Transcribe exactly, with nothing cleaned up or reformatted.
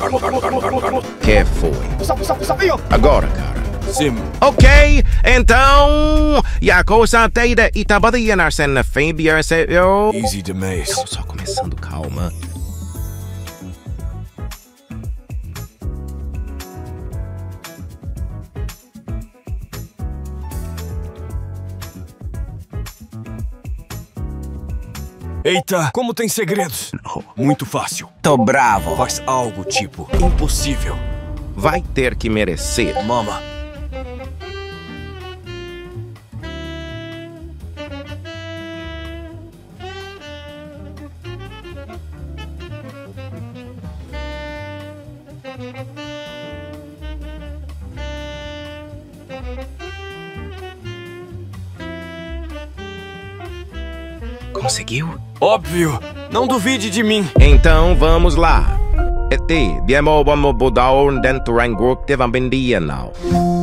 Que foi? Agora, cara. Sim. Ok, então... Já coisa teida e tabadia na cena fêmea, eu... Easy demais. Calma, só começando, calma. Eita, como tem segredos? Muito fácil. Tô bravo. Faz algo tipo impossível. Vai ter que merecer. Mama. Conseguiu? Óbvio. Não duvide de mim. Então vamos lá. Eti, diamo vamos mudar dentro do grupo de vambindia now.